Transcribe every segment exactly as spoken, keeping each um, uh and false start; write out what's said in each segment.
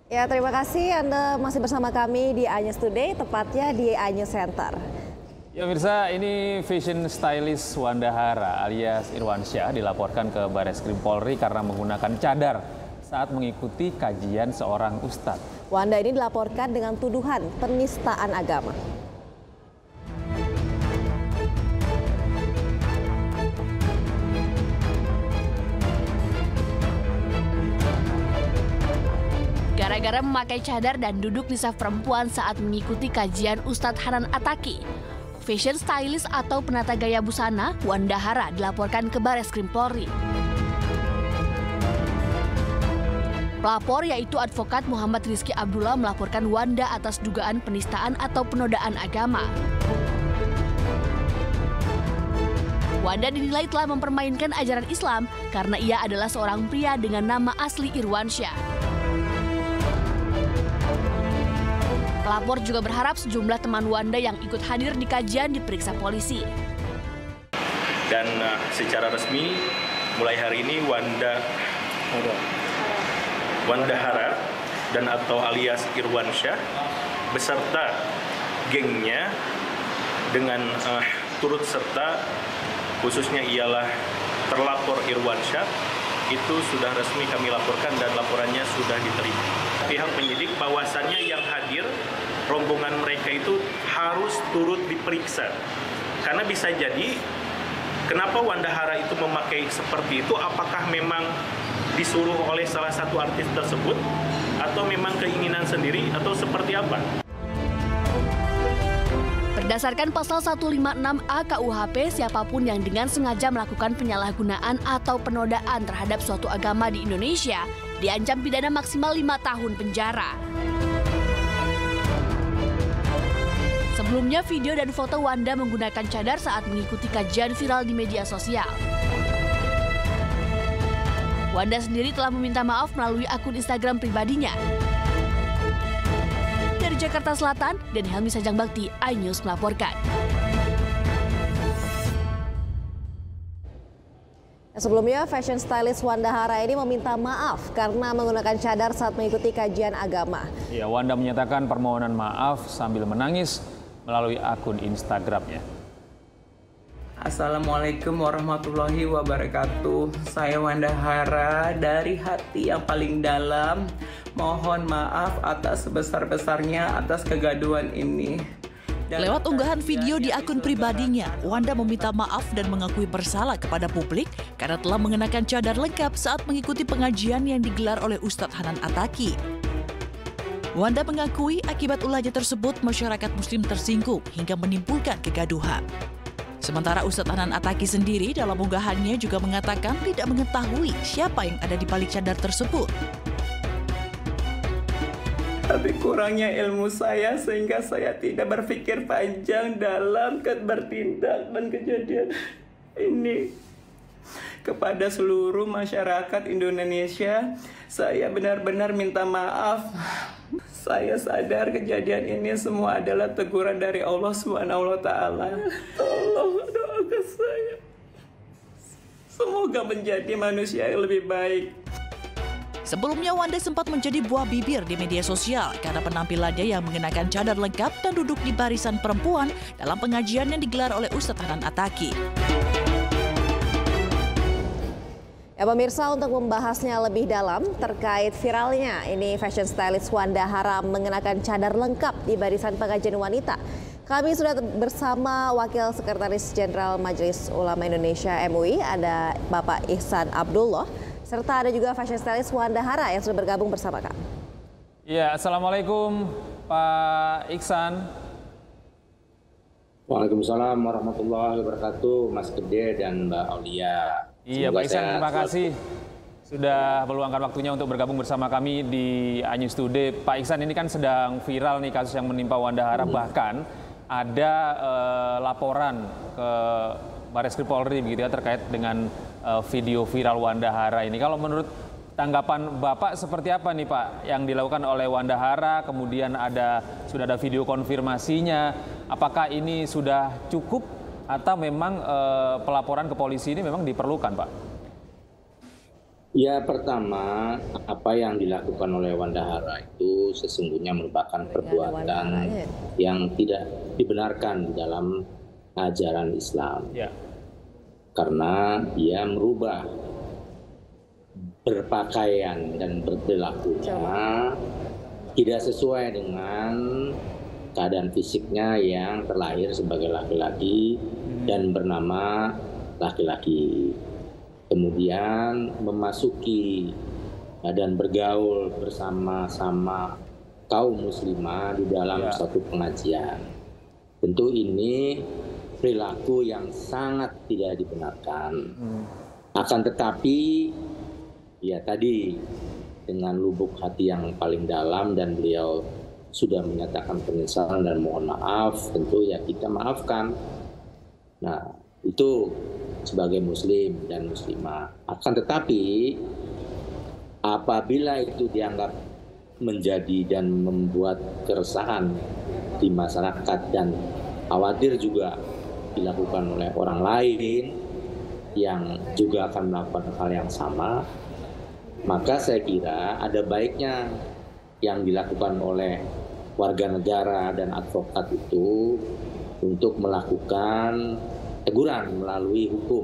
Ya, terima kasih Anda masih bersama kami di iNews Today, tepatnya di iNews Center. Ya Mirsa, ini fashion stylist Wanda Hara alias Irwansyah dilaporkan ke Bareskrim Polri karena menggunakan cadar saat mengikuti kajian seorang ustadz. Wanda ini dilaporkan dengan tuduhan penistaan agama. Gara-gara memakai cadar dan duduk di saf perempuan saat mengikuti kajian Ustadz Hanan Attaqi, fashion stylist atau penata gaya busana Wanda Hara dilaporkan ke Bareskrim Polri. Pelapor yaitu advokat Muhammad Rizky Abdullah melaporkan Wanda atas dugaan penistaan atau penodaan agama. Wanda dinilai telah mempermainkan ajaran Islam karena ia adalah seorang pria dengan nama asli Irwansyah. Pelapor juga berharap sejumlah teman Wanda yang ikut hadir di kajian diperiksa polisi. Dan uh, secara resmi mulai hari ini Wanda Wanda Hara dan atau alias Irwansyah beserta gengnya dengan uh, turut serta khususnya ialah terlapor Irwansyah itu sudah resmi kami laporkan dan laporannya sudah diterima. Pihak penyidik bahwasannya yang hadir rombongan mereka itu harus turut diperiksa. Karena bisa jadi kenapa Wanda Hara itu memakai seperti itu, apakah memang disuruh oleh salah satu artis tersebut atau memang keinginan sendiri atau seperti apa? Berdasarkan pasal seratus lima puluh enam A K U H P, siapapun yang dengan sengaja melakukan penyalahgunaan atau penodaan terhadap suatu agama di Indonesia diancam pidana maksimal lima tahun penjara. Sebelumnya, video dan foto Wanda menggunakan cadar saat mengikuti kajian viral di media sosial. Wanda sendiri telah meminta maaf melalui akun Instagram pribadinya. Dari Jakarta Selatan, dan Helmi Sajang Bakti, iNews melaporkan. Sebelumnya, fashion stylist Wanda Hara ini meminta maaf karena menggunakan cadar saat mengikuti kajian agama. Ya, Wanda menyatakan permohonan maaf sambil menangis melalui akun Instagramnya. Assalamualaikum warahmatullahi wabarakatuh. Saya Wanda Hara dari hati yang paling dalam. Mohon maaf atas sebesar-besarnya atas kegaduhan ini. Dan lewat unggahan video di akun pribadinya, Wanda meminta maaf dan mengakui bersalah kepada publik karena telah mengenakan cadar lengkap saat mengikuti pengajian yang digelar oleh Ustadz Hanan Attaqi. Wanda mengakui akibat ulahnya tersebut masyarakat muslim tersinggung hingga menimbulkan kegaduhan. Sementara Ustadz Hanan Attaqi sendiri dalam unggahannya juga mengatakan tidak mengetahui siapa yang ada di balik cadar tersebut. Tapi kurangnya ilmu saya sehingga saya tidak berpikir panjang dalam bertindak dan kejadian ini. Kepada seluruh masyarakat Indonesia, saya benar-benar minta maaf. Saya sadar kejadian ini semua adalah teguran dari Allah subhanahu wa taala. Tolong doakan saya. Semoga menjadi manusia yang lebih baik. Sebelumnya, Wanda sempat menjadi buah bibir di media sosial karena penampilannya yang mengenakan cadar lengkap dan duduk di barisan perempuan dalam pengajian yang digelar oleh Ustadz Hanan Attaqi. Ya pemirsa, untuk membahasnya lebih dalam terkait viralnya ini fashion stylist Wanda Hara mengenakan cadar lengkap di barisan pengajian wanita. Kami sudah bersama Wakil Sekretaris Jenderal Majelis Ulama Indonesia M U I, ada Bapak Ihsan Abdullah, serta ada juga fashion stylist Wanda Hara yang sudah bergabung bersama kami. Ya, Assalamualaikum Pak Ihsan. Waalaikumsalam warahmatullahi wabarakatuh, Mas Gede dan Mbak Aulia. Iya, Pak Ihsan, terima kasih sudah meluangkan waktunya untuk bergabung bersama kami di iNews Today. Pak Ihsan, ini kan sedang viral nih kasus yang menimpa Wanda Hara, hmm. bahkan ada uh, laporan ke Bareskrim Polri begitu ya terkait dengan uh, video viral Wanda Hara ini. Kalau menurut tanggapan Bapak seperti apa nih Pak yang dilakukan oleh Wanda Hara, kemudian ada sudah ada video konfirmasinya, apakah ini sudah cukup atau memang uh, pelaporan ke polisi ini memang diperlukan Pak? Ya, pertama, apa yang dilakukan oleh Wandahara itu sesungguhnya merupakan perbuatan yang tidak dibenarkan dalam ajaran Islam. Ya. Karena dia merubah berpakaian dan berperilakunya tidak sesuai dengan keadaan fisiknya yang terlahir sebagai laki-laki dan bernama laki-laki. Kemudian memasuki dan bergaul bersama-sama kaum muslimah di dalam ya. satu pengajian. Tentu ini perilaku yang sangat tidak dibenarkan. Hmm. Akan tetapi, ya tadi dengan lubuk hati yang paling dalam dan beliau sudah menyatakan penyesalan dan mohon maaf, tentu ya kita maafkan. Nah, itu sebagai muslim dan muslimah. Akan tetapi apabila itu dianggap menjadi dan membuat keresahan di masyarakat dan khawatir juga dilakukan oleh orang lain yang juga akan melakukan hal yang sama, maka saya kira ada baiknya yang dilakukan oleh warga negara dan advokat itu untuk melakukan teguran melalui hukum.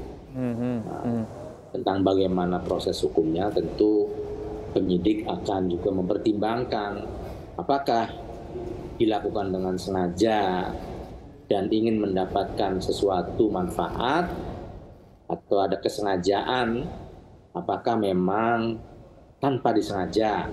Nah, tentang bagaimana proses hukumnya, tentu penyidik akan juga mempertimbangkan apakah dilakukan dengan sengaja dan ingin mendapatkan sesuatu manfaat atau ada kesengajaan, apakah memang tanpa disengaja.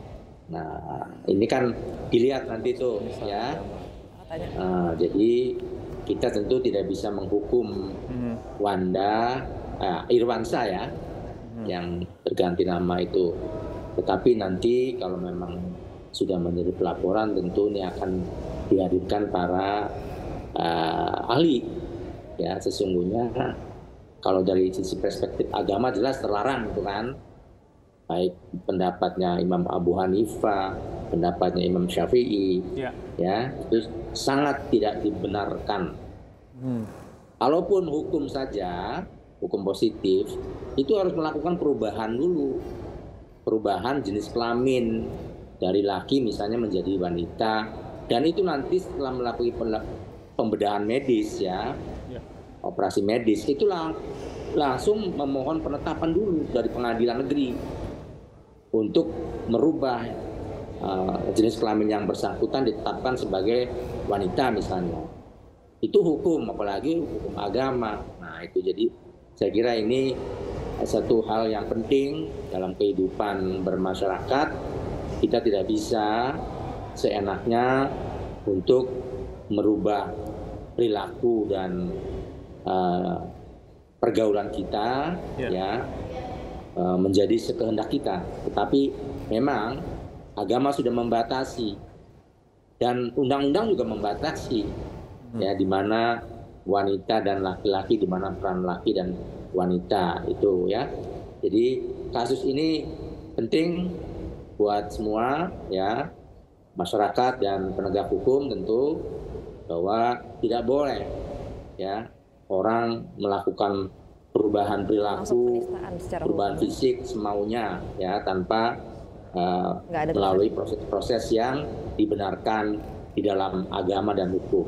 Nah, ini kan dilihat nanti tuh ya. Nah, jadi kita tentu tidak bisa menghukum hmm. Wanda, uh, Irwansyah ya, hmm. yang terganti nama itu. Tetapi nanti kalau memang sudah menjadi pelaporan, tentu ini akan dihadirkan para uh, ahli. Ya, sesungguhnya kalau dari sisi perspektif agama jelas terlarang, itu kan. Baik pendapatnya Imam Abu Hanifah, pendapatnya Imam Syafi'i, ya, ya itu sangat tidak dibenarkan. Hmm. Kalaupun hukum saja, hukum positif, itu harus melakukan perubahan dulu, perubahan jenis kelamin dari laki misalnya menjadi wanita, dan itu nanti setelah melakukan pembedahan medis ya, ya. operasi medis, itulah langsung memohon penetapan dulu dari pengadilan negeri untuk merubah uh, jenis kelamin yang bersangkutan ditetapkan sebagai wanita misalnya. Itu hukum, apalagi hukum agama. Nah itu jadi saya kira ini satu hal yang penting dalam kehidupan bermasyarakat. Kita tidak bisa seenaknya untuk merubah perilaku dan uh, pergaulan kita, ya. ya menjadi sekehendak kita, tetapi memang agama sudah membatasi dan undang-undang juga membatasi, hmm. ya di mana wanita dan laki-laki, di mana peran laki dan wanita itu ya. Jadi kasus ini penting buat semua ya, masyarakat dan penegak hukum tentu, bahwa tidak boleh ya orang melakukan perubahan perilaku, perubahan hukum. Fisik semaunya ya, tanpa uh, melalui proses-proses yang dibenarkan di dalam agama dan hukum.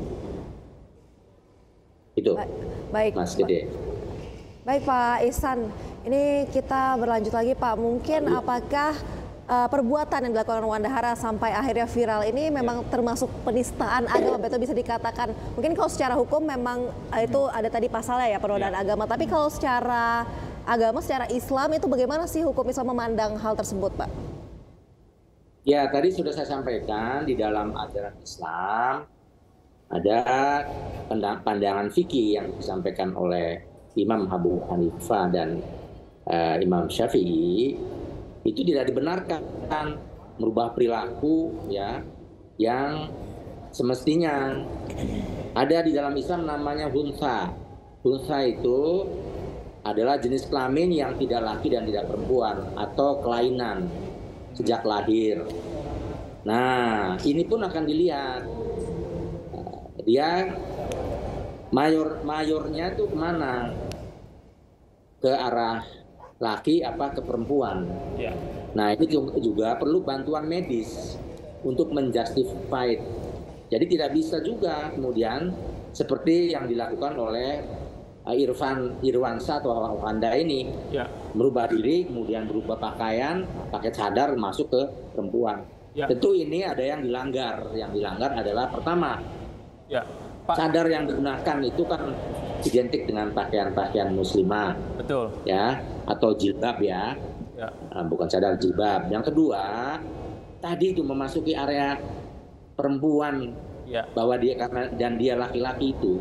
Itu, baik, Mas Gede. Baik Pak Ihsan, ini kita berlanjut lagi Pak. Mungkin apakah uh, perbuatan yang dilakukan Wandahara sampai akhirnya viral ini memang termasuk penistaan agama, betul bisa dikatakan? Mungkin kalau secara hukum memang uh, itu ada tadi pasalnya ya, penodaan ya. agama. Tapi kalau secara agama, secara Islam itu bagaimana sih hukum Islam memandang hal tersebut, Pak? Ya, tadi sudah saya sampaikan di dalam ajaran Islam ada pandangan fikih yang disampaikan oleh Imam Abu Hanifah dan uh, Imam Syafi'i. Itu tidak dibenarkan merubah perilaku ya yang semestinya. Ada di dalam Islam namanya hunsa. Hunsa itu adalah jenis kelamin yang tidak laki dan tidak perempuan atau kelainan sejak lahir. Nah, ini pun akan dilihat dia mayor mayornya itu kemana, ke arah laki apa ke perempuan. Ya. Nah ini juga perlu bantuan medis untuk menjustify. Jadi tidak bisa juga kemudian seperti yang dilakukan oleh Irfan Irwansyah atau Wanda ini, ya, merubah diri kemudian berubah pakaian pakai cadar masuk ke perempuan. Ya. Tentu ini ada yang dilanggar. Yang dilanggar adalah pertama, ya, Pak, cadar yang digunakan itu kan identik dengan pakaian-pakaian muslimah, betul, ya, atau jilbab ya, ya. Nah, bukan cadar, jilbab. Yang kedua, tadi itu memasuki area perempuan, ya, bahwa dia karena dan dia laki-laki itu,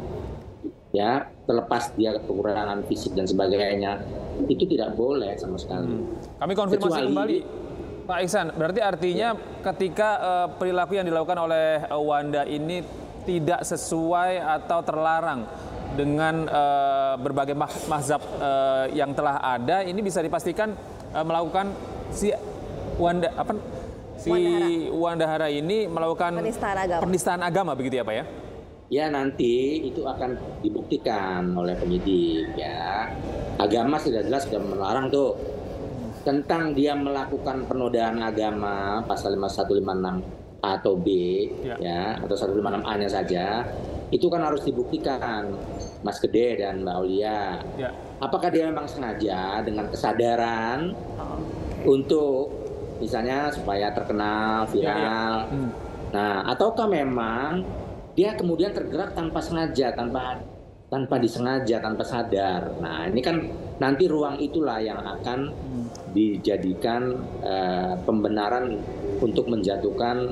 ya, terlepas dia kekurangan fisik dan sebagainya, itu tidak boleh sama sekali. Hmm. Kami konfirmasi Kecuali, kembali, Pak Ihsan, berarti artinya ya, ketika uh, perilaku yang dilakukan oleh uh, Wanda ini tidak sesuai atau terlarang dengan uh, berbagai mazhab uh, yang telah ada, ini bisa dipastikan uh, melakukan si Wanda apa si Wandahara ini melakukan penistaan agama. penistaan agama begitu ya Pak ya? Ya nanti itu akan dibuktikan oleh penyidik ya. Agama sudah jelas sudah melarang tuh tentang dia melakukan penodaan agama pasal lima satu lima enam A atau B ya, ya atau seratus lima puluh enam A-nya saja. Itu kan harus dibuktikan Mas Gede dan Mbak Aulia. Ya. Apakah dia memang sengaja dengan kesadaran oh, okay. untuk misalnya supaya terkenal, viral. Ya, ya. Hmm. Nah, ataukah memang dia kemudian tergerak tanpa sengaja, tanpa tanpa disengaja, tanpa sadar. Nah, ini kan nanti ruang itulah yang akan dijadikan uh, pembenaran untuk menjatuhkan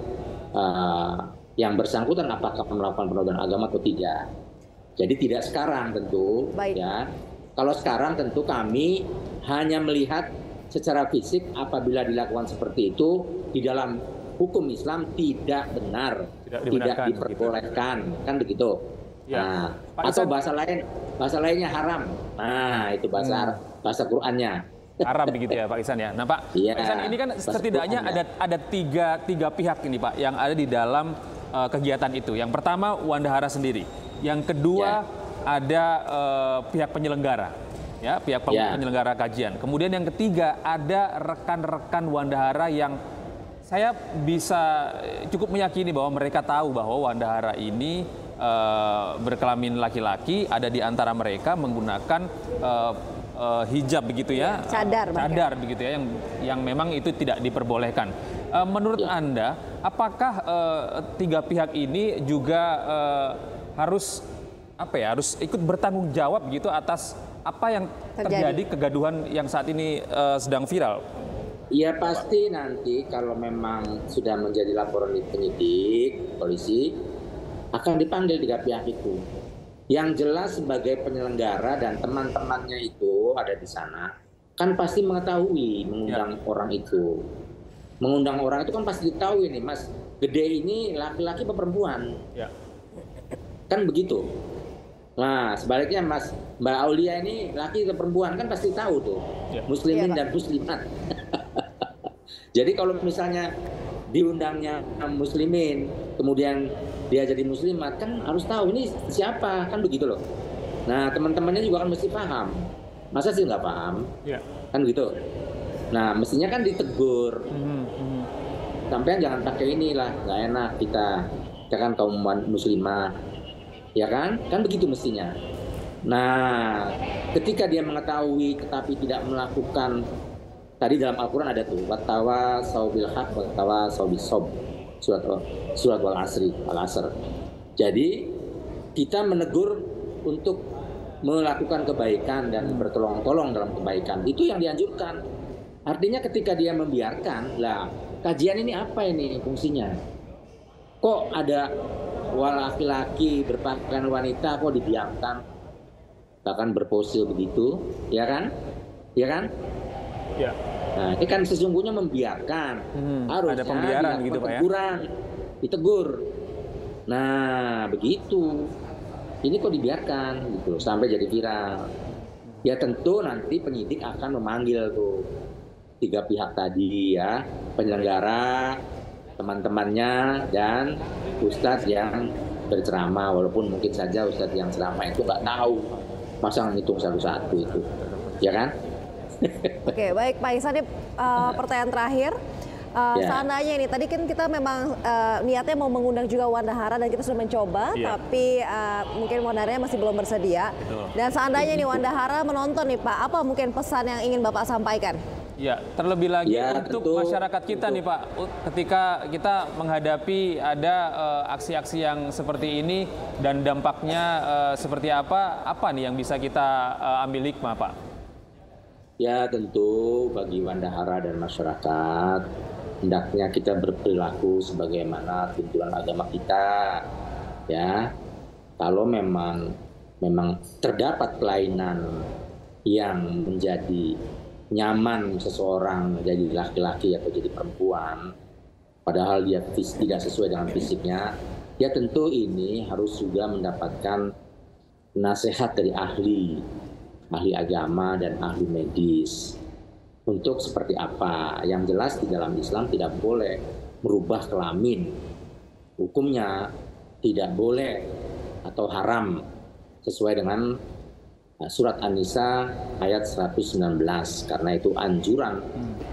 uh, yang bersangkutan apakah melakukan penodaan agama atau tidak. Jadi tidak sekarang tentu. Baik. Ya. Kalau sekarang tentu kami hanya melihat secara fisik apabila dilakukan seperti itu di dalam hukum Islam tidak benar, tidak, tidak diperbolehkan, gitu. Kan begitu. Ya. Nah, atau bahasa lain, bahasa lainnya haram. Nah, itu bahasa hmm. bahasa Qur'annya. Haram begitu ya Pak Ihsan ya. Nah Pak, ya, Pak Ihsan ini kan setidaknya ada ada tiga tiga pihak ini Pak yang ada di dalam uh, kegiatan itu. Yang pertama Wandahara sendiri, yang kedua ya. ada uh, pihak penyelenggara. Ya, pihak ya. penyelenggara kajian. Kemudian yang ketiga ada rekan-rekan Wandahara yang saya bisa cukup meyakini bahwa mereka tahu bahwa Wandahara ini uh, berkelamin laki-laki, ada di antara mereka menggunakan uh, uh, hijab begitu ya, cadar, cadar begitu ya, yang yang memang itu tidak diperbolehkan. Uh, menurut ya. Anda, apakah uh, tiga pihak ini juga uh, harus apa ya, harus ikut bertanggung jawab gitu atas apa yang terjadi, terjadi kegaduhan yang saat ini uh, sedang viral? Ya pasti nanti kalau memang sudah menjadi laporan di penyidik, polisi akan dipanggil tiga pihak itu. Yang jelas sebagai penyelenggara dan teman-temannya itu ada di sana, kan pasti mengetahui mengundang ya. orang itu. Mengundang orang itu kan pasti tahu ini, Mas Gede ini laki-laki atau perempuan. Ya. Kan begitu. Nah sebaliknya Mas Mbak Aulia ini laki atau perempuan kan pasti tahu tuh. Ya. Muslimin ya, dan muslimat. Jadi kalau misalnya diundangnya muslimin, kemudian dia jadi muslimat, kan harus tahu ini siapa, kan begitu loh. Nah teman-temannya juga kan mesti paham. Masa sih nggak paham? Ya. Kan gitu. Nah mestinya kan ditegur. Mm-hmm. Sampean jangan pakai inilah, nggak enak kita. Kita kan kaum muslimah, ya kan? Kan begitu mestinya. Nah ketika dia mengetahui tetapi tidak melakukan, tadi dalam Al-Quran ada tuh wattawa saubil haq wattawa saubis sob, surat surat wal asri al asr. Jadi kita menegur untuk melakukan kebaikan dan bertolong-tolong dalam kebaikan, itu yang dianjurkan. Artinya ketika dia membiarkan, lah kajian ini apa ini fungsinya? Kok ada laki-laki berpakaian wanita kok dibiarkan, bahkan berpose begitu, ya kan? Ya kan? Ya. Nah, ini kan sesungguhnya membiarkan. Hmm, harus ada pembiaran gitu Pak ya. Ditegur. Nah, begitu. Ini kok dibiarkan gitu sampai jadi viral. Ya tentu nanti penyidik akan memanggil tuh tiga pihak tadi ya, penyelenggara, teman-temannya dan ustadz yang berceramah, walaupun mungkin saja ustadz yang ceramah itu nggak tahu, masa ngitung satu-satu itu, ya kan? Oke, baik Pak Ihsan, ini uh, pertanyaan terakhir. Uh, Ya. Seandainya ini, tadi kan kita memang uh, niatnya mau mengundang juga Wanda Hara dan kita sudah mencoba, Iya. tapi uh, mungkin Wanda Haranya masih belum bersedia. Betul. Dan seandainya nih Wanda Hara menonton nih Pak, apa mungkin pesan yang ingin Bapak sampaikan? Ya, terlebih lagi Ya, untuk tentu. masyarakat kita nih Pak, ketika kita menghadapi ada eh, aksi-aksi yang seperti ini dan dampaknya eh, seperti apa, apa nih yang bisa kita eh, ambil hikmah Pak? Ya, tentu bagi Wanda Hara dan masyarakat, hendaknya kita berperilaku sebagaimana tuntunan agama kita. Ya, kalau memang memang terdapat kelainan yang menjadi nyaman seseorang jadi laki-laki atau jadi perempuan, padahal dia fis- tidak sesuai dengan fisiknya, ya tentu ini harus juga mendapatkan nasihat dari ahli, ahli agama dan ahli medis. Untuk seperti apa? Yang jelas di dalam Islam tidak boleh merubah kelamin. Hukumnya tidak boleh atau haram sesuai dengan Surat An-Nisa ayat seratus sembilan belas, karena itu anjuran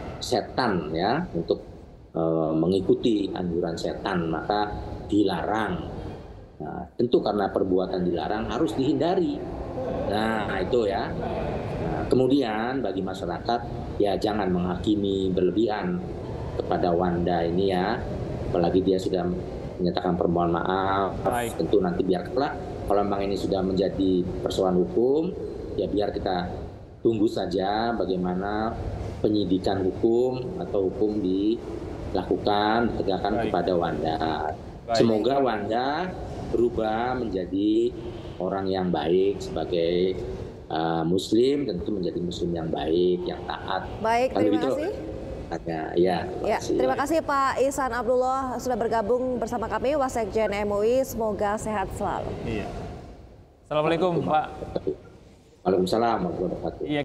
setan ya untuk e, mengikuti anjuran setan, maka dilarang. Nah, tentu karena perbuatan dilarang harus dihindari. Nah, itu ya. Nah, kemudian bagi masyarakat ya jangan menghakimi berlebihan kepada Wanda ini ya, apalagi dia sudah menyatakan permohonan maaf. Baik. Tentu nanti biar kelak kalau memang ini sudah menjadi persoalan hukum, ya biar kita tunggu saja bagaimana penyidikan hukum atau hukum dilakukan, ditegakkan Baik. kepada Wanda. Baik. Semoga Wanda berubah menjadi orang yang baik sebagai uh, Muslim, tentu menjadi Muslim yang baik, yang taat. Baik, Kalau terima gitu, kasih. ada, ya, Ya, terima kasih Pak Ihsan Abdullah sudah bergabung bersama kami, Wasekjen M U I. Semoga sehat selalu. Iya. Assalamualaikum Pak. Waalaikumsalam warahmatullahi wabarakatuh. Iya.